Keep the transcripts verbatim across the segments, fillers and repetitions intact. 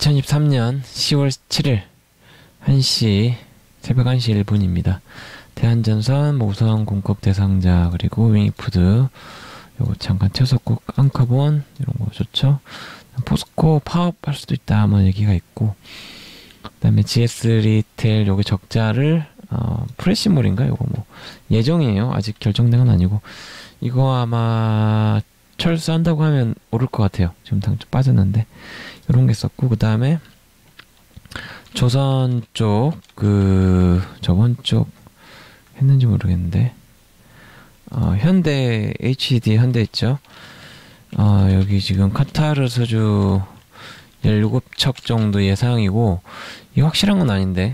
이천이십삼 년 시월 칠일 한 시, 새벽 한 시 일 분입니다. 대한전선, 모성 공급 대상자, 그리고 윙이푸드, 요거 잠깐 튀어섰고, 앙카본, 이런 거 좋죠? 포스코 파업할 수도 있다, 뭐 얘기가 있고, 그 다음에 지에스 리테일, 요게 적자를, 어, 프레시몰인가? 요거 뭐, 예정이에요. 아직 결정된 건 아니고, 이거 아마 철수한다고 하면 오를 것 같아요. 지금 당초 빠졌는데, 요런 게 있었고, 그 다음에, 조선 쪽, 그, 저번 쪽 했는지 모르겠는데, 어, 현대, 에이치디 현대 있죠? 어, 여기 지금 카타르 소주 열일곱 척 정도 예상이고, 이거 확실한 건 아닌데,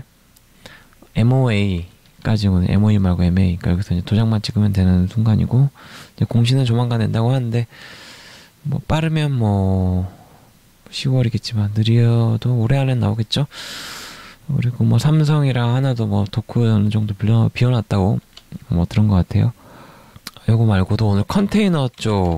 엠오에이까지는, 엠오이 말고 엠에이, 그러니까 여기서 이제 도장만 찍으면 되는 순간이고, 이제 공시는 조만간 낸다고 하는데, 뭐, 빠르면 뭐, 시월이겠지만 느려도 올해 안에 나오겠죠. 그리고 뭐 삼성이랑 하나도 뭐 도크 어느 정도 빌려 비워놨다고 뭐 들은 것 같아요. 요거 말고도 오늘 컨테이너 쪽,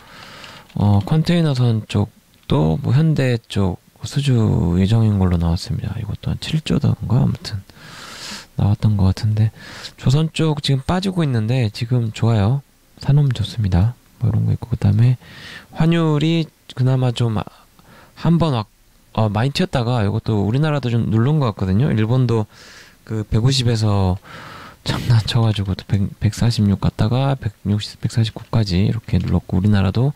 어 컨테이너선 쪽도 뭐 현대 쪽 수주 예정인 걸로 나왔습니다. 이것도 한 칠 조던가 아무튼 나왔던 것 같은데, 조선 쪽 지금 빠지고 있는데 지금 좋아요. 산업 좋습니다. 뭐 이런 거 있고, 그 다음에 환율이 그나마 좀 한 번 와, 어, 많이 튀었다가 이것도 우리나라도 좀 누른 것 같거든요. 일본도 그 백오십에서 장난쳐가지고 또 백, 백사십육 갔다가 백육십, 백사십구까지 이렇게 눌렀고, 우리나라도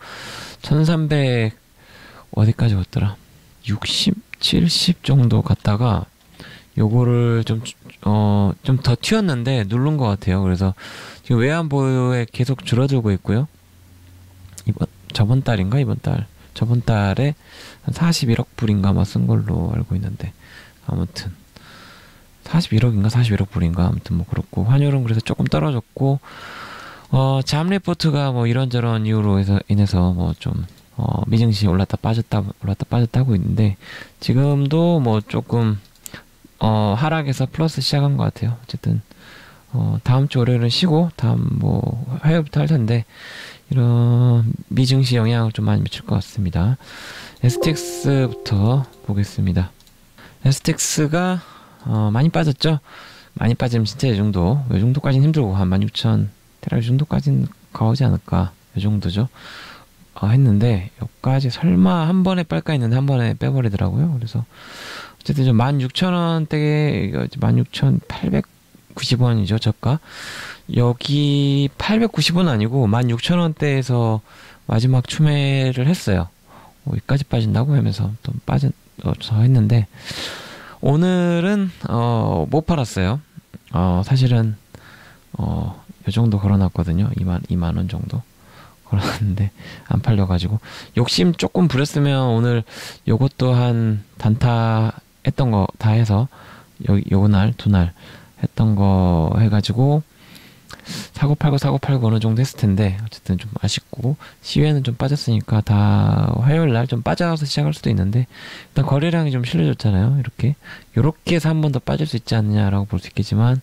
천삼백 어디까지 갔더라? 육십, 칠십 정도 갔다가 요거를 좀, 어, 좀 더 튀었는데 누른 것 같아요. 그래서 지금 외환보유에 계속 줄어들고 있고요. 이번, 저번 달인가? 이번 달. 저번 달에 한 사십일억 불인가 막 쓴 걸로 알고 있는데, 아무튼 사십일억인가 사십일억 불인가 아무튼 뭐 그렇고, 환율은 그래서 조금 떨어졌고, 어, 잠 리포트가 뭐 이런저런 이유로 해서 인해서 뭐 좀 어, 미증시 올랐다 빠졌다 올랐다 빠졌다 하고 있는데, 지금도 뭐 조금 어, 하락해서 플러스 시작한 것 같아요. 어쨌든 어, 다음 주 월요일은 쉬고 다음 뭐 화요일부터 할 텐데, 이런 미증시 영향을 좀 많이 미칠 것 같습니다. 에스티엑스부터 보겠습니다. 에스티엑스가 어, 많이 빠졌죠. 많이 빠지면 진짜 이 정도, 이 정도까지는 힘들고 한 만 육천 테라 이 정도까지는 가오지 않을까, 이 정도죠. 어, 했는데 여기까지 설마 한 번에 빨까 했는데 한 번에 빼버리더라고요. 그래서 어쨌든 좀 만 육천 원대에 만 육천팔백구십 원이죠, 저가. 여기 팔백구십 원 아니고 만 육천 원대에서 마지막 추매를 했어요. 어, 여기까지 빠진다고 하면서 또 빠진, 어, 저 했는데, 오늘은, 어, 못 팔았어요. 어, 사실은, 어, 요 정도 걸어놨거든요. 이만, 이만 원 정도 걸어놨는데, 안 팔려가지고. 욕심 조금 부렸으면 오늘 요것도 한 단타 했던 거 다 해서, 요, 요 날, 두 날 했던 거 해가지고, 사고 팔고 사고 팔고 어느 정도 했을 텐데, 어쨌든 좀 아쉽고, 시외는 좀 빠졌으니까 다 화요일 날 좀 빠져서 시작할 수도 있는데, 일단 거래량이 좀 실려졌잖아요. 이렇게 요렇게 해서 한 번 더 빠질 수 있지 않느냐라고 볼 수 있겠지만,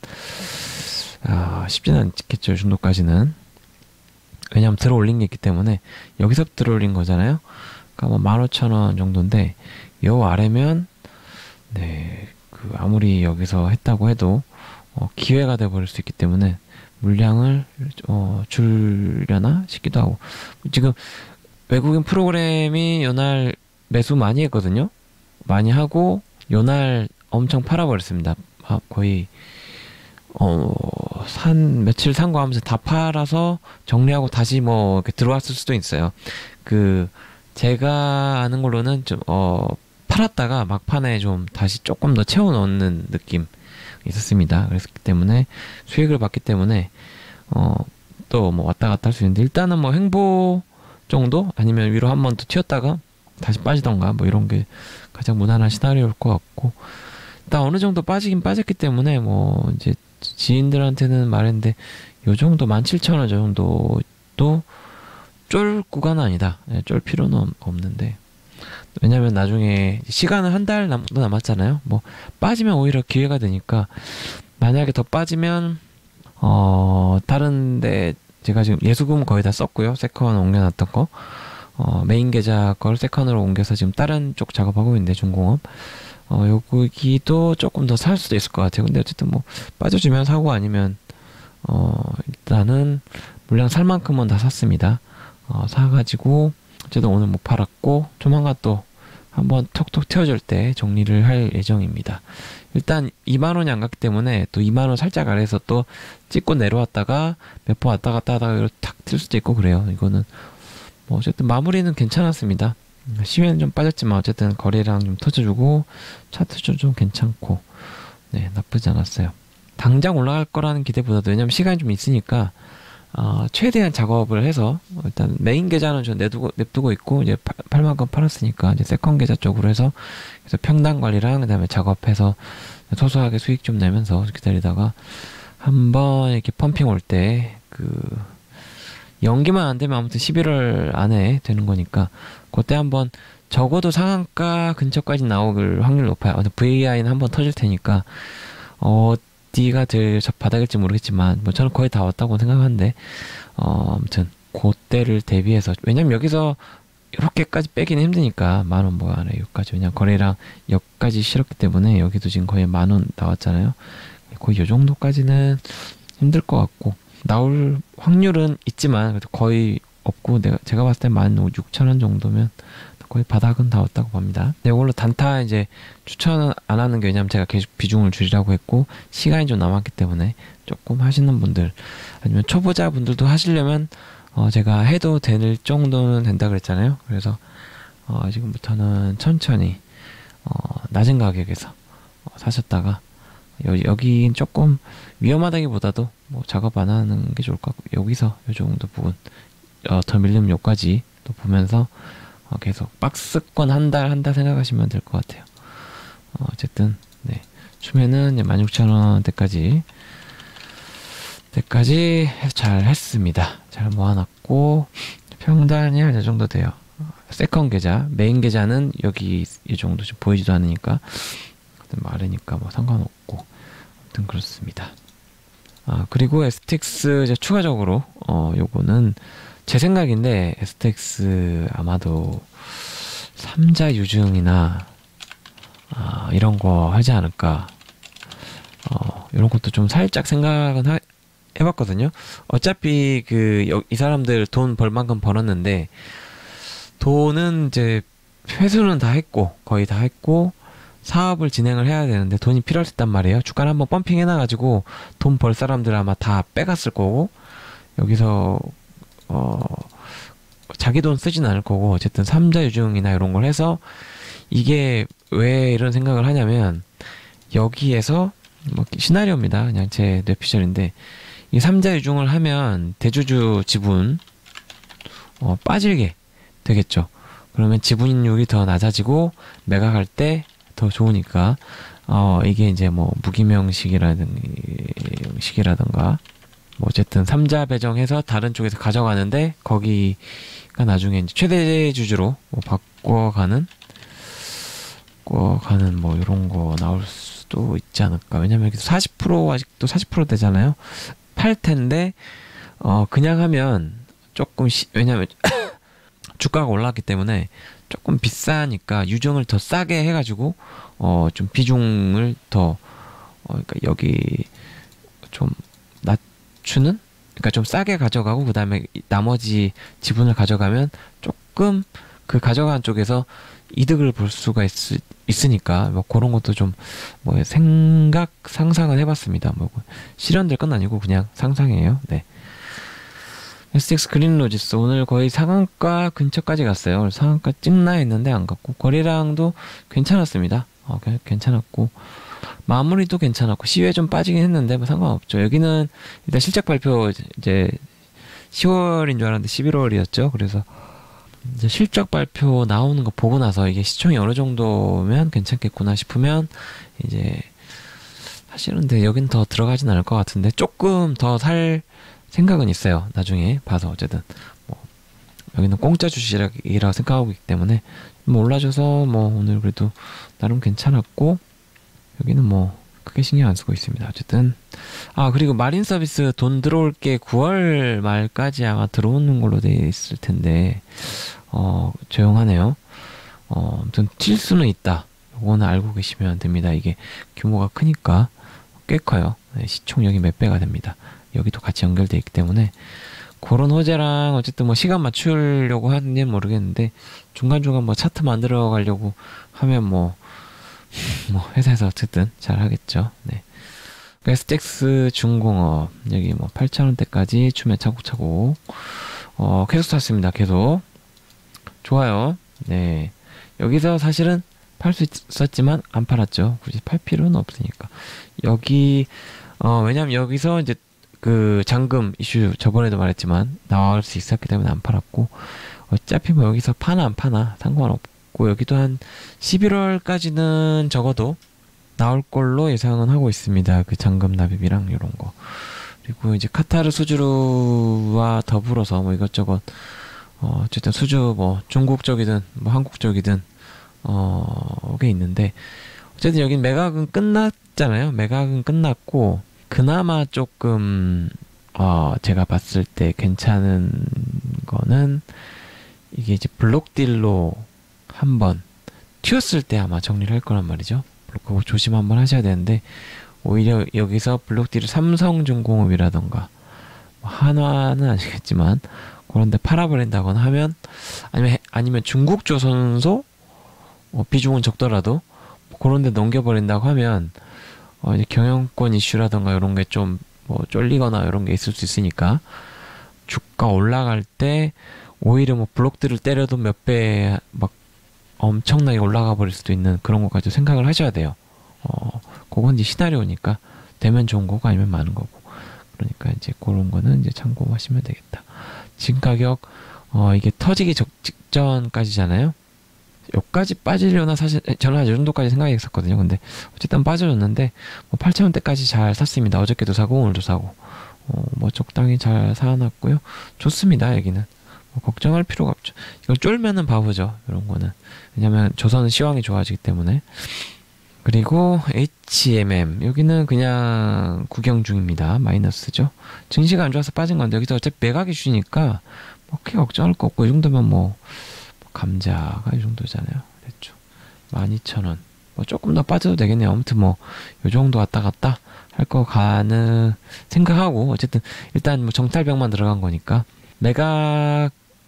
아, 쉽지는 않겠죠, 이 정도까지는. 왜냐면 들어 올린 게 있기 때문에. 여기서 들어 올린 거잖아요. 그러니까 뭐 만 오천 원 정도인데, 요 아래면 네, 그 아무리 여기서 했다고 해도 어, 기회가 돼 버릴 수 있기 때문에 물량을 어, 줄려나 싶기도 하고, 지금 외국인 프로그램이 요날 매수 많이 했거든요. 많이 하고 요날 엄청 팔아버렸습니다. 아, 거의 어, 산 며칠 산 거 하면서 다 팔아서 정리하고 다시 뭐 이렇게 들어왔을 수도 있어요. 그 제가 아는 걸로는 좀 어, 팔았다가 막판에 좀 다시 조금 더 채워 넣는 느낌 있었습니다. 그랬기 때문에 수익을 받기 때문에 어, 또 뭐 왔다 갔다 할 수 있는데, 일단은 뭐 횡보 정도 아니면 위로 한 번 더 튀었다가 다시 빠지던가 뭐 이런 게 가장 무난한 시나리오일 것 같고, 일단 어느 정도 빠지긴 빠졌기 때문에 뭐 이제 지인들한테는 말했는데, 요 정도 만 칠천 원 정도도 쫄 구간은 아니다. 네, 쫄 필요는 없는데, 왜냐면 나중에 시간은 한 달 남도 남았잖아요. 뭐 빠지면 오히려 기회가 되니까, 만약에 더 빠지면 어 다른데 제가 지금 예수금 거의 다 썼고요. 세컨 옮겨놨던 거 어, 메인 계좌 걸 세컨으로 옮겨서 지금 다른 쪽 작업하고 있는데 중공업 어, 여기도 조금 더 살 수도 있을 것 같아요. 근데 어쨌든 뭐 빠져주면 사고 아니면 어, 일단은 물량 살 만큼은 다 샀습니다. 어, 사가지고 어쨌든 오늘 못 팔았고 조만간 또 한번 톡톡 튀어줄 때 정리를 할 예정입니다. 일단 이만 원이 안 갔기 때문에 또 이만 원 살짝 아래에서 또 찍고 내려왔다가 몇 번 왔다 갔다 하다가 탁 튈 수도 있고 그래요. 이거는 뭐 어쨌든 마무리는 괜찮았습니다. 시외는 좀 빠졌지만 어쨌든 거래량 좀 터져주고 차트도 좀 괜찮고 네, 나쁘지 않았어요. 당장 올라갈 거라는 기대보다도 왜냐면 시간이 좀 있으니까 어, 최대한 작업을 해서 일단 메인 계좌는 좀 내두고 냅두고 있고 이제 팔 만큼 팔았으니까 이제 세컨 계좌 쪽으로 해서 그래서 평단 관리랑 그다음에 작업해서 소소하게 수익 좀 내면서 기다리다가 한번 이렇게 펌핑 올 때 그 연기만 안 되면 아무튼 십일월 안에 되는 거니까 그때 한번 적어도 상한가 근처까지 나올 확률 높아요. 브이아이는 한번 터질 테니까 어디가 될 바닥일지 모르겠지만 뭐 저는 거의 다 왔다고 생각하는데 어, 아무튼 그때를 대비해서 왜냐면 여기서 이렇게까지 빼기는 힘드니까 만 원 뭐야 여기까지 왜냐면 거래량 여기까지 실었기 때문에 여기도 지금 거의 만 원 나왔잖아요. 거의 요 정도까지는 힘들 것 같고 나올 확률은 있지만 그래도 거의 없고 내가 제가 봤을 때 만 육천 원 정도면 거의 바닥은 다 왔다고 봅니다. 네, 이걸로 단타 이제 추천 안 하는 게 왜냐면 제가 계속 비중을 줄이라고 했고 시간이 좀 남았기 때문에 조금 하시는 분들 아니면 초보자 분들도 하시려면 어 제가 해도 될 정도는 된다 그랬잖아요. 그래서 어 지금부터는 천천히 어 낮은 가격에서 어 사셨다가 여, 여긴 조금 위험하다기보다도 뭐 작업 안 하는 게 좋을 것 같고 여기서 요 정도 부분 어, 더 밀리면 요까지 또 보면서 어, 계속 박스권 한 달 한 달 생각하시면 될 것 같아요. 어, 어쨌든 네 추면은 만 육천 원대까지 때까지 잘 했습니다. 잘 모아놨고 평단이 한 이 정도 돼요. 세컨 계좌 메인 계좌는 여기 이 정도 좀 보이지도 않으니까 마르니까 뭐 상관없고 아무튼 그렇습니다. 아 그리고 에스티엑스 이제 추가적으로 어 요거는 제 생각인데 에스티엑스 아마도 삼자 유증이나 아 이런 거 하지 않을까 어 이런 것도 좀 살짝 생각은 하, 해봤거든요. 어차피 그 이 사람들 돈 벌 만큼 벌었는데 돈은 이제 회수는 다 했고 거의 다 했고 사업을 진행을 해야 되는데 돈이 필요했단 말이에요. 주가를 한번 펌핑 해놔가지고 돈 벌 사람들 아마 다 빼갔을 거고 여기서 어 자기 돈 쓰진 않을 거고 어쨌든 삼자 유증이나 이런 걸 해서 이게 왜 이런 생각을 하냐면 여기에서 뭐 시나리오입니다. 그냥 제 뇌피셜인데 이 삼자 유증을 하면 대주주 지분 어, 빠지게 되겠죠. 그러면 지분율이 더 낮아지고 매각할 때 더 좋으니까 어 이게 이제 뭐 무기명식이라든가 식이라든가 뭐 어쨌든 삼자 배정해서 다른 쪽에서 가져가는데 거기가 나중에 이제 최대 주주로 뭐 바꿔가는 바꿔가는 뭐 이런 거 나올 수도 있지 않을까. 왜냐면 여기서 사십 퍼센트 아직도 사십 퍼센트 되잖아요. 팔 텐데 어 그냥 하면 조금 시, 왜냐면 주가가 올랐기 때문에 조금 비싸니까 유증을 더 싸게 해가지고 어 좀 비중을 더 어 그러니까 여기 좀 낮추는 그러니까 좀 싸게 가져가고 그 다음에 나머지 지분을 가져가면 조금 그 가져간 쪽에서 이득을 볼 수가 있, 있으니까 뭐 그런 것도 좀 뭐 생각 상상은 해봤습니다. 뭐 실현될 건 아니고 그냥 상상이에요. 네. 에스티엑스 그린로지스 오늘 거의 상한가 근처까지 갔어요. 상한가 찍나 했는데 안 갔고 거래량도 괜찮았습니다. 어, 괜찮았고 마무리도 괜찮았고 시외 좀 빠지긴 했는데 뭐 상관없죠. 여기는 일단 실적 발표 이제 시월인 줄 알았는데 십일월이었죠. 그래서 이제 실적 발표 나오는 거 보고 나서 이게 시총이 어느 정도면 괜찮겠구나 싶으면 이제 사실은 근데 여긴 더 들어가진 않을 것 같은데 조금 더 살 생각은 있어요. 나중에 봐서 어쨌든 뭐 여기는 공짜 주식이라고 생각하고 있기 때문에 뭐 올라줘서 뭐 오늘 그래도 나름 괜찮았고 여기는 뭐 크게 신경 안 쓰고 있습니다. 어쨌든 아 그리고 마린 서비스 돈 들어올 게 구월 말까지 아마 들어오는 걸로 돼 있을 텐데 어 조용하네요. 어 아무튼 튈 수는 있다. 요거는 알고 계시면 됩니다. 이게 규모가 크니까 꽤 커요. 네, 시총력이 몇 배가 됩니다. 여기도 같이 연결돼 있기 때문에 그런 호재랑 어쨌든 뭐 시간 맞추려고 하는지 모르겠는데 중간중간 뭐 차트 만들어 가려고 하면 뭐, 뭐 회사에서 어쨌든 잘 하겠죠. 네. 에스티엑스 중공업 여기 뭐 팔천 원대까지 추매 차곡차곡 어 계속 샀습니다. 계속 좋아요. 네. 여기서 사실은 팔 수 있었지만 안 팔았죠. 굳이 팔 필요는 없으니까. 여기 어 왜냐면 여기서 이제 그 잔금 이슈 저번에도 말했지만 나올 수 있었기 때문에 안 팔았고 어차피 뭐 여기서 파나 안 파나 상관없고 여기도 한 십일월까지는 적어도 나올 걸로 예상은 하고 있습니다. 그 잔금 납입이랑 이런 거. 그리고 이제 카타르 수주와 더불어서 뭐 이것저것 어 어쨌든 수주 뭐 중국 쪽이든 뭐 한국 쪽이든 어 게 있는데 어쨌든 여긴 매각은 끝났잖아요. 매각은 끝났고 그나마 조금 어 제가 봤을 때 괜찮은 거는 이게 이제 블록딜로 한번 튀었을 때 아마 정리를 할 거란 말이죠. 그거 조심 한번 하셔야 되는데 오히려 여기서 블록딜을 삼성중공업이라던가 뭐 한화는 아시겠지만 그런데 팔아버린다거나 하면 아니면 아니면 중국조선소 어, 비중은 적더라도 그런데 넘겨버린다고 하면 어, 이제 경영권 이슈라던가 이런 게 좀 뭐 쫄리거나 이런 게 있을 수 있으니까 주가 올라갈 때 오히려 뭐 블록들을 때려도 몇 배 막 엄청나게 올라가 버릴 수도 있는 그런 것까지 생각을 하셔야 돼요. 어, 그건 이제 시나리오니까 되면 좋은 거고 아니면 많은 거고. 그러니까 이제 그런 거는 이제 참고하시면 되겠다. 지금 가격 어, 이게 터지기 적, 직전까지잖아요. 여기까지 빠지려나 사실 저는 한 이 정도까지 생각했었거든요. 근데 어쨌든 빠져줬는데 뭐 팔천 원대까지 잘 샀습니다. 어저께도 사고 오늘도 사고 어, 뭐 적당히 잘 사놨고요. 좋습니다. 여기는 뭐 걱정할 필요가 없죠. 이걸 쫄면은 바보죠. 이런 거는 왜냐면 조선은 시황이 좋아지기 때문에. 그리고 에이치엠엠 여기는 그냥 구경 중입니다. 마이너스죠. 증시가 안 좋아서 빠진 건데 여기서 어차피 매각이 주니까 뭐 크게 걱정할 거 없고 이 정도면 뭐 감자가 이 정도잖아요. 됐죠. 만 이천 원. 뭐 조금 더 빠져도 되겠네요. 아무튼 뭐 요 정도 왔다 갔다 할 거 가는 생각하고 어쨌든 일단 뭐 정탈병만 들어간 거니까 매각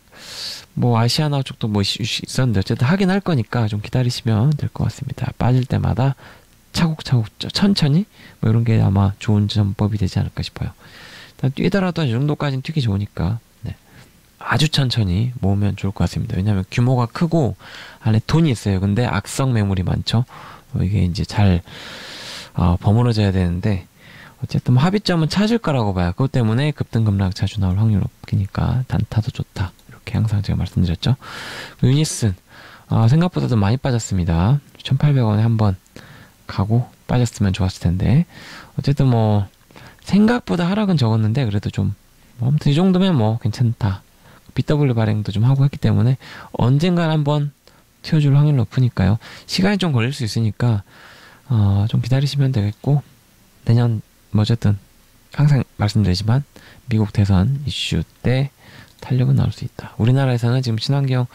뭐 아시아나 쪽도 뭐 있었는데 어쨌든 하긴 할 거니까 좀 기다리시면 될 것 같습니다. 빠질 때마다 차곡차곡 천천히 뭐 이런 게 아마 좋은 전법이 되지 않을까 싶어요. 일단 뛰더라도 이 정도까지는 뛰기 좋으니까 아주 천천히 모으면 좋을 것 같습니다. 왜냐하면 규모가 크고 안에 돈이 있어요. 근데 악성 매물이 많죠. 어, 이게 이제 잘 어, 버무려져야 되는데 어쨌든 뭐 합의점은 찾을 거라고 봐요. 그것 때문에 급등급락 자주 나올 확률 높으니까 단타도 좋다. 이렇게 항상 제가 말씀드렸죠. 유니슨 어, 생각보다도 많이 빠졌습니다. 천팔백 원에 한번 가고 빠졌으면 좋았을 텐데 어쨌든 뭐 생각보다 하락은 적었는데 그래도 좀 뭐 아무튼 이 정도면 뭐 괜찮다. 비더블유 발행도 좀 하고 했기 때문에 언젠간 한번 튀어줄 확률 높으니까요. 시간이 좀 걸릴 수 있으니까 어, 좀 기다리시면 되겠고 내년 뭐 어쨌든 항상 말씀드리지만 미국 대선 이슈 때 탄력은 나올 수 있다. 우리나라에서는 지금 친환경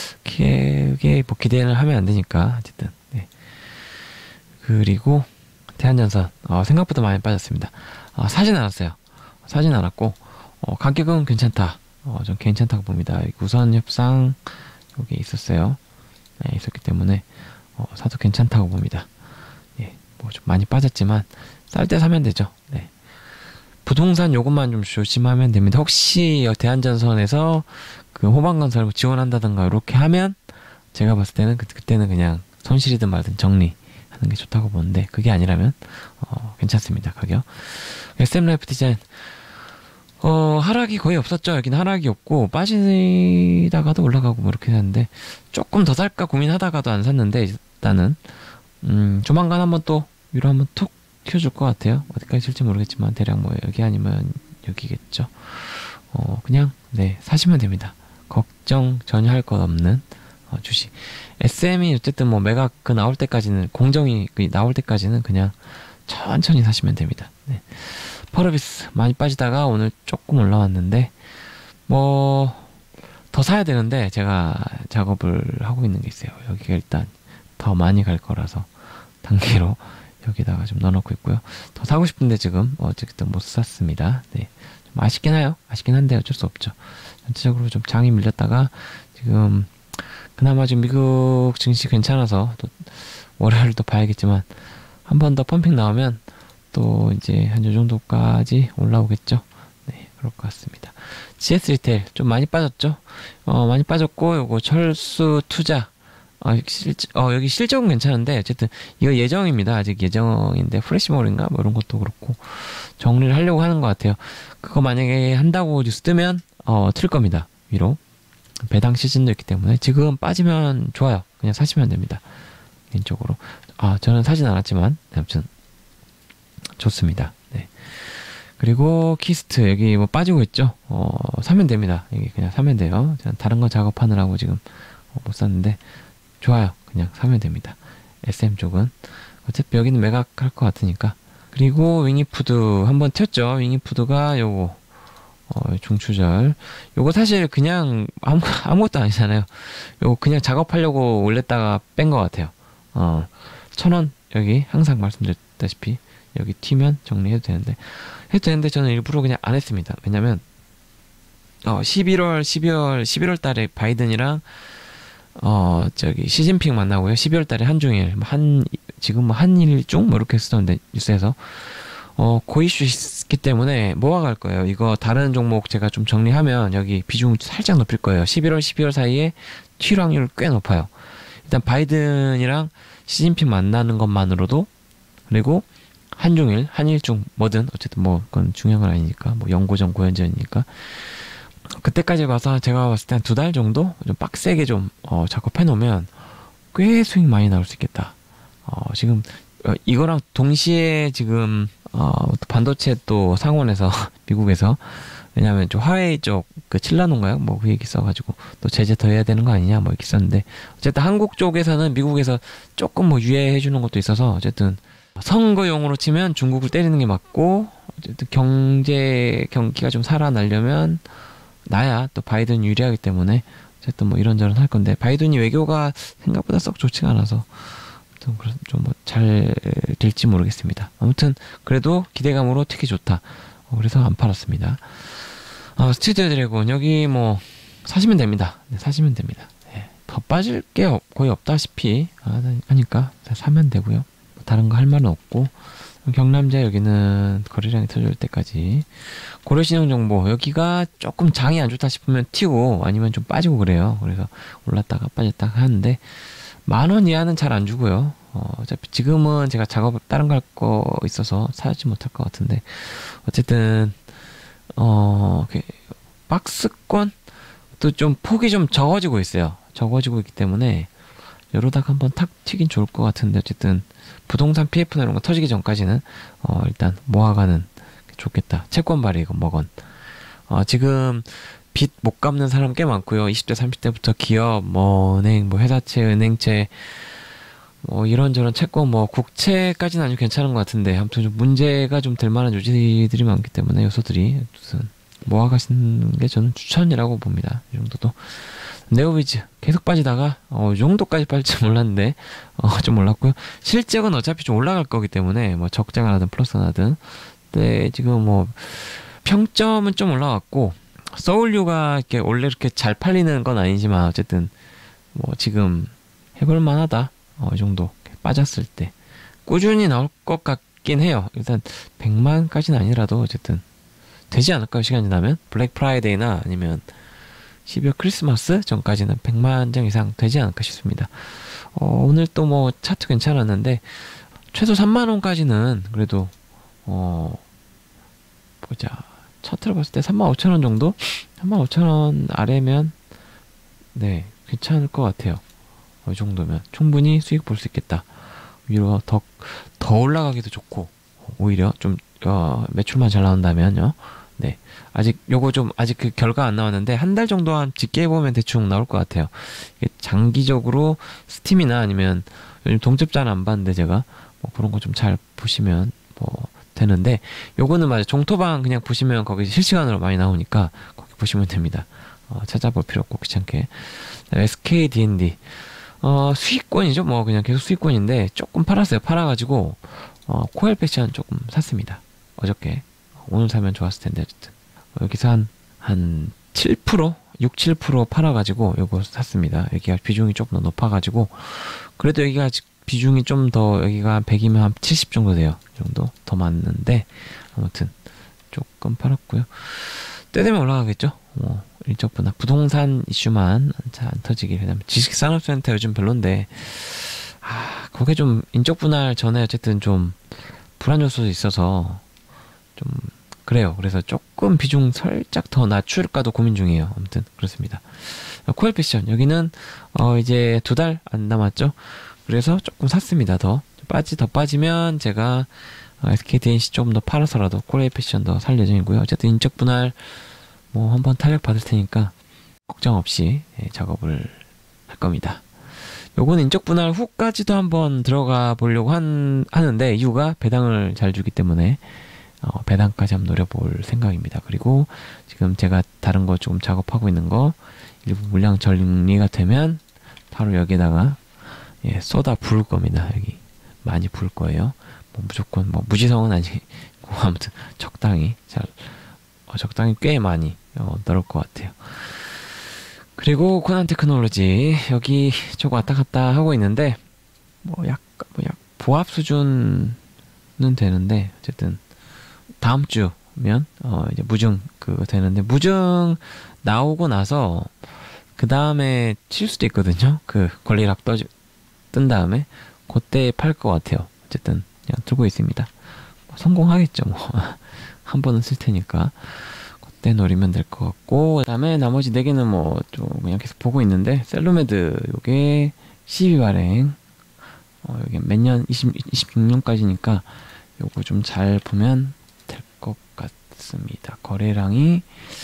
기획에 뭐 기대를 하면 안 되니까 어쨌든 네. 그리고 대한전선 어, 생각보다 많이 빠졌습니다. 어, 사진 않았어요. 사진 않았고 어, 가격은 괜찮다. 어, 전 괜찮다고 봅니다. 우선 협상 여기 있었어요. 네, 있었기 때문에 어, 사도 괜찮다고 봅니다. 예, 뭐 좀 많이 빠졌지만 쌀 때 사면 되죠. 네. 부동산 요금만 좀 조심하면 됩니다. 혹시 대한전선에서 그 호반건설 지원한다든가 이렇게 하면 제가 봤을 때는 그, 그때는 그냥 손실이든 말든 정리하는 게 좋다고 보는데 그게 아니라면 어, 괜찮습니다. 가격. 에스엠라이프 디자인 어, 하락이 거의 없었죠. 여기는 하락이 없고, 빠지다가도 올라가고, 뭐, 이렇게 했는데, 조금 더 살까 고민하다가도 안 샀는데, 일단은, 음, 조만간 한번 또, 위로 한번 툭 튀어줄 것 같아요. 어디까지 쓸지 모르겠지만, 대략 뭐, 여기 아니면 여기겠죠. 어, 그냥, 네, 사시면 됩니다. 걱정 전혀 할 것 없는, 어, 주식. 에스엠이 어쨌든 뭐, 매각 그 나올 때까지는, 공정이 그 나올 때까지는 그냥, 천천히 사시면 됩니다. 네. 펄어비스 많이 빠지다가 오늘 조금 올라왔는데 뭐 더 사야 되는데 제가 작업을 하고 있는 게 있어요. 여기가 일단 더 많이 갈 거라서 단계로 여기다가 좀 넣어놓고 있고요. 더 사고 싶은데 지금 어쨌든 못 샀습니다. 네. 좀 아쉽긴 해요. 아쉽긴 한데 어쩔 수 없죠. 전체적으로 좀 장이 밀렸다가 지금 그나마 지금 미국 증시 괜찮아서 또 월요일도 봐야겠지만 한 번 더 펌핑 나오면 또 이제 한 요 정도까지 올라오겠죠. 네, 그럴 것 같습니다. 지에스 리테일 좀 많이 빠졌죠. 어, 많이 빠졌고 요거 철수 투자 어, 실, 어, 여기 실적은 괜찮은데 어쨌든 이거 예정입니다. 아직 예정인데 프레시몰인가 뭐 이런 것도 그렇고 정리를 하려고 하는 것 같아요. 그거 만약에 한다고 뉴스 뜨면 어, 틀 겁니다. 위로 배당 시즌도 있기 때문에 지금 빠지면 좋아요. 그냥 사시면 됩니다. 개인적으로 아 저는 사진 않았지만 아무튼 좋습니다. 네. 그리고 키스트 여기 뭐 빠지고 있죠. 어, 사면 됩니다. 여기 그냥 사면 돼요. 저는 다른 거 작업하느라고 지금 어, 못 샀는데 좋아요. 그냥 사면 됩니다. 에스엠 쪽은 어차피 여기는 매각할 것 같으니까. 그리고 윙이푸드 한번 튀었죠. 윙이푸드가 요거 어, 중추절 요거 사실 그냥 아무, 아무것도 아니잖아요. 요거 그냥 작업하려고 올렸다가 뺀 것 같아요. 어, 천 원 여기 항상 말씀드렸다시피 여기 튀면 정리해도 되는데 해도 되는데 저는 일부러 그냥 안 했습니다. 왜냐면 어, 십일월, 십이월, 십일월 달에 바이든이랑 어 저기 시진핑 만나고요. 십이월 달에 한중일 한 지금 뭐 한일중 뭐 이렇게 쓰던데 뉴스에서 어 그 이슈 있기 때문에 모아갈 거예요. 이거 다른 종목 제가 좀 정리하면 여기 비중 살짝 높일 거예요. 십일월, 십이월 사이에 튀 확률 꽤 높아요. 일단 바이든이랑 시진핑 만나는 것만으로도 그리고 한중일, 한일중 뭐든 어쨌든 뭐 그건 중요한 건 아니니까 뭐 연고전 고연전이니까 그때까지 봐서 제가 봤을 때 한 두 달 정도 좀 빡세게 좀 어, 작업해 놓으면 꽤 수익 많이 나올 수 있겠다. 어, 지금 어, 이거랑 동시에 지금 어, 반도체 또 상원에서 미국에서 왜냐하면 좀 화웨이 쪽 그 칠라노인가요? 뭐 그 얘기 써가지고 또 제재 더 해야 되는 거 아니냐 뭐 이렇게 썼는데 어쨌든 한국 쪽에서는 미국에서 조금 뭐 유예해 주는 것도 있어서 어쨌든 선거용으로 치면 중국을 때리는 게 맞고 어쨌든 경제 경기가 좀 살아나려면 나야 또 바이든 유리하기 때문에 어쨌든 뭐 이런저런 할 건데 바이든이 외교가 생각보다 썩 좋지가 않아서 좀 뭐 잘 될지 모르겠습니다. 아무튼 그래도 기대감으로 특히 좋다. 어, 그래서 안 팔았습니다. 어, 스튜디오 드래곤 여기 뭐 사시면 됩니다. 네, 사시면 됩니다. 네, 더 빠질 게 거의 없다시피 하니까 사면 되고요. 다른 거 할 말은 없고 경남제 여기는 거래량이 터질 때까지 고려신용 정보 여기가 조금 장이 안 좋다 싶으면 튀고 아니면 좀 빠지고 그래요. 그래서 올랐다가 빠졌다가 하는데 만 원 이하는 잘 안 주고요. 어, 어차피 지금은 제가 작업 다른 거 할 거 있어서 사지 못할 것 같은데 어쨌든 어 박스권 또 좀 폭이 좀 적어지고 있어요. 적어지고 있기 때문에 여러다가 한번 탁 튀긴 좋을 것 같은데 어쨌든 부동산 피에프나 이런 거 터지기 전까지는 어 일단 모아가는 게 좋겠다. 채권 발이건 뭐건 어 지금 빚 못 갚는 사람 꽤 많고요. 이십 대 삼십 대부터 기업 뭐 은행 뭐 회사채 은행채 뭐 이런저런 채권 뭐 국채까지는 아주 괜찮은 것 같은데 아무튼 좀 문제가 좀 될 만한 요지들이 많기 때문에 요소들이 무슨 모아가시는 게 저는 추천이라고 봅니다. 이 정도도 네오비즈 계속 빠지다가 어, 이 정도까지 빠질지 몰랐는데 어, 좀 올랐고요. 실적은 어차피 좀 올라갈 거기 때문에 뭐 적자가 나든 플러스가 나든 근데 지금 뭐 평점은 좀 올라왔고 서울유가 이렇게 원래 이렇게 잘 팔리는 건 아니지만 어쨌든 뭐 지금 해볼 만하다. 어, 이 정도 빠졌을 때 꾸준히 나올 것 같긴 해요. 일단 백만까지는 아니라도 어쨌든 되지 않을까요? 시간이 지나면 블랙 프라이데이나 아니면 십이월 크리스마스 전까지는 백만 장 이상 되지 않을까 싶습니다. 어, 오늘 또 뭐 차트 괜찮았는데 최소 삼만 원까지는 그래도 어 보자 차트를 봤을 때 삼만 오천 원 정도? 삼만 오천 원 아래면 네 괜찮을 것 같아요. 이 정도면 충분히 수익 볼 수 있겠다. 위로 더, 더 올라가기도 좋고 오히려 좀 어, 매출만 잘 나온다면요. 네 아직 요거 좀 아직 그 결과 안 나왔는데 한 달 정도만 집계 해보면 대충 나올 것 같아요. 이게 장기적으로 스팀이나 아니면 요즘 동접자는 안 봤는데 제가 뭐 그런 거 좀 잘 보시면 뭐 되는데, 요거는 맞아 종토방 그냥 보시면 거기 실시간으로 많이 나오니까 거기 보시면 됩니다. 어, 찾아볼 필요 없고 귀찮게. 에스케이 디앤디 어, 수익권이죠. 뭐 그냥 계속 수익권인데 조금 팔았어요. 팔아가지고 어, 코엘 패션 조금 샀습니다. 어저께. 오늘 사면 좋았을 텐데 어쨌든 어, 여기서 한 한 칠 퍼센트 육, 칠 퍼센트 팔아가지고 요거 샀습니다. 여기가 비중이 조금 더 높아가지고 그래도 여기가 아직 비중이 좀 더, 여기가 백이면 한 칠십 정도 돼요. 이 정도 더 많은데 아무튼 조금 팔았고요. 때 되면 올라가겠죠. 뭐 일적 분할 부동산 이슈만 잘 안 터지길. 왜냐면 지식산업센터 요즘 별론데 아 그게 좀 인적 분할 전에 어쨌든 좀 불안 요소도 있어서 좀 그래요. 그래서 조금 비중 살짝 더 낮출까도 고민 중이에요. 아무튼 그렇습니다. 코엘 패션 여기는 어 이제 두 달 안 남았죠. 그래서 조금 샀습니다. 더 빠지 더 빠지면 제가 에스케이디엔씨 조금 더 팔아서라도 코엘 패션 더 살 예정이고요. 어쨌든 인적 분할 뭐 한번 탄력 받을 테니까 걱정 없이 예, 작업을 할 겁니다. 요거는 인적 분할 후까지도 한번 들어가 보려고 한, 하는데 이유가 배당을 잘 주기 때문에 어, 배당까지 한번 노려볼 생각입니다. 그리고 지금 제가 다른 거 조금 작업하고 있는 거 일부 물량 정리가 되면 바로 여기다가 예, 쏟아 부을 겁니다. 여기 많이 부을 거예요. 뭐 무조건 뭐 무지성은 아니고 아무튼 적당히 잘 어, 적당히 꽤 많이 어, 넣을 것 같아요. 그리고 코난 테크놀로지 여기 저거 왔다 갔다 하고 있는데 뭐 약간 뭐 약 보합 수준은 되는데 어쨌든 다음 주면 어 이제 무증 그거 되는데 무증 나오고 나서 그 다음에 칠 수도 있거든요. 그 권리락 떠 뜬 다음에 그때 팔 것 같아요. 어쨌든 그냥 들고 있습니다. 뭐 성공하겠죠. 뭐 한 번은 쓸 테니까 그때 노리면 될 것 같고 그 다음에 나머지 네 개는 뭐 좀 그냥 계속 보고 있는데 셀로메드 요게 십이 발행 어 여기 몇 년 이십육 년까지니까 요거 좀 잘 보면 될 것 같습니다. 거래량이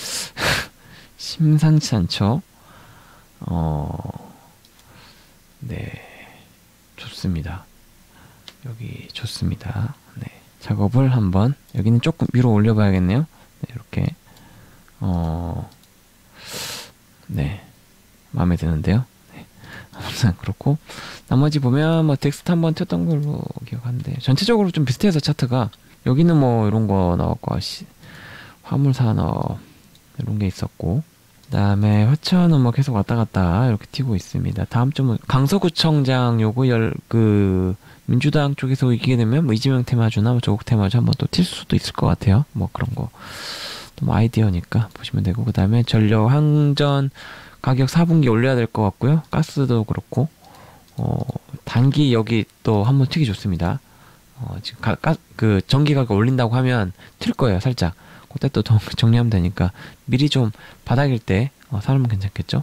심상치 않죠. 어, 네, 좋습니다. 여기 좋습니다. 네, 작업을 한번 여기는 조금 위로 올려봐야겠네요. 네, 이렇게 어, 네, 마음에 드는데요. 네, 아무튼 그렇고 나머지 보면 뭐 텍스트 한번 튀었던 걸로 기억하는데 전체적으로 좀 비슷해서 차트가 여기는 뭐 이런 거 나왔고 화물 산업 이런 게 있었고 그 다음에 화천은 뭐 계속 왔다 갔다 이렇게 튀고 있습니다. 다음 주는 강서구청장 요거 열 그 민주당 쪽에서 이기게 되면 뭐 이재명 테마주나 뭐 조국 테마주 한번 또 튈 수도 있을 것 같아요. 뭐 그런 거 좀 아이디어니까 보시면 되고 그 다음에 전력 항전 가격 사 분기 올려야 될 것 같고요. 가스도 그렇고 어 단기 여기 또 한번 튀기 좋습니다. 어 지금 가, 가, 그 전기 가격 올린다고 하면 튈 거예요. 살짝 그때 또 정리하면 되니까 미리 좀 바닥일 때 어, 사면 괜찮겠죠.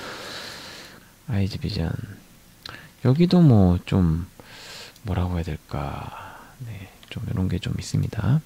아이즈비전 여기도 뭐 좀 뭐라고 해야 될까 네, 좀 이런 게 좀 있습니다.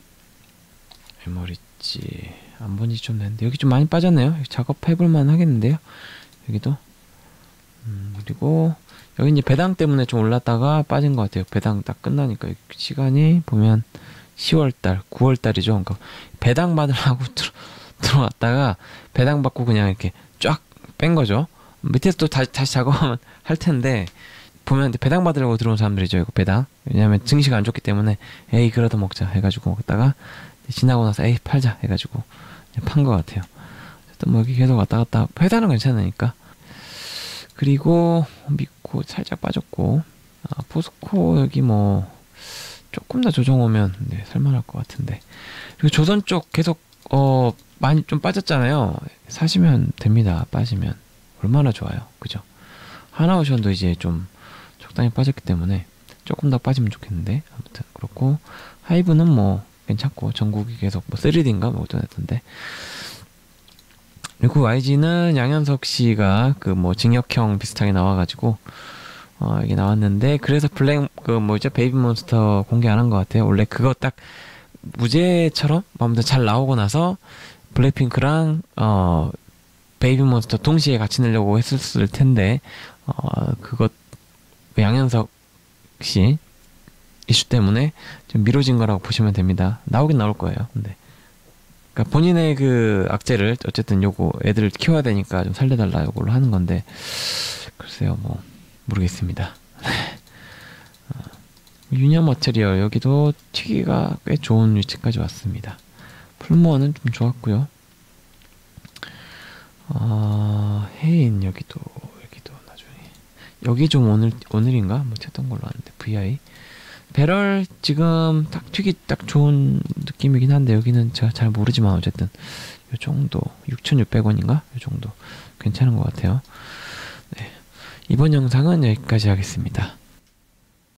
에머리지 안 본지 좀 됐는데 여기 좀 많이 빠졌네요. 작업해볼만 하겠는데요. 여기도 음, 그리고 여기 이제 배당 때문에 좀 올랐다가 빠진 것 같아요. 배당 딱 끝나니까 시간이 보면 시월달, 구월달이죠. 그러니까 배당 받으려고 들어, 들어왔다가 배당 받고 그냥 이렇게 쫙 뺀 거죠. 밑에서 또 다시, 다시 작업하면 할 텐데 보면 배당 받으려고 들어온 사람들이죠. 이거 배당. 왜냐하면 증시가 안 좋기 때문에 에이 그러다 먹자 해가지고 먹다가 지나고 나서 에이 팔자 해가지고 판 것 같아요. 또 뭐 여기 계속 왔다 갔다 회사는 괜찮으니까. 그리고 미코 살짝 빠졌고 아, 포스코 여기 뭐 조금 더 조정 오면 네, 살만할 것 같은데. 그리고 조선 쪽 계속 어 많이 좀 빠졌잖아요. 사시면 됩니다. 빠지면 얼마나 좋아요. 그죠? 하나오션도 이제 좀 적당히 빠졌기 때문에 조금 더 빠지면 좋겠는데 아무튼 그렇고 하이브는 뭐 괜찮고 전국이 계속 뭐 쓰리디인가 뭐 어쩌던데. 그리고 와이지는 양현석 씨가 그 뭐 징역형 비슷하게 나와가지고 어 이게 나왔는데 그래서 블랙 그 뭐죠 베이비몬스터 공개 안 한 것 같아요. 원래 그거 딱 무죄처럼 아무튼 잘 나오고 나서 블랙핑크랑 어 베이비몬스터 동시에 같이 내려고 했었을 텐데 어 그것 양현석 씨 이슈 때문에 좀 미뤄진 거라고 보시면 됩니다. 나오긴 나올 거예요. 근데 그러니까 본인의 그 악재를 어쨌든 요거 애들을 키워야 되니까 좀 살려달라 요걸로 하는 건데 글쎄요 뭐 모르겠습니다. 어, 유니언 머테리얼 여기도 튀기가 꽤 좋은 위치까지 왔습니다. 풀모어는 좀 좋았고요. 어, 해인 여기도 여기도 나중에 여기 좀 오늘 오늘인가 뭐 쳤던 걸로 아는데 브이아이 배럴 지금 딱 튀기 딱 좋은 느낌이긴 한데 여기는 제가 잘 모르지만 어쨌든 요 정도 육천육백 원인가 요 정도 괜찮은 것 같아요. 네. 이번 영상은 여기까지 하겠습니다.